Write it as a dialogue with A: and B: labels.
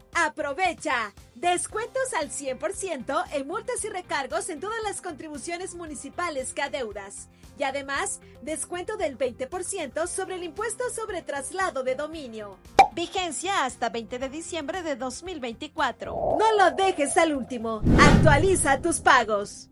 A: Aprovecha descuentos al 100% en multas y recargos en todas las contribuciones municipales que adeudas. Y además, descuento del 20% sobre el impuesto sobre traslado de dominio. Vigencia hasta 20 de diciembre de 2024. No lo dejes al último. Actualiza tus pagos.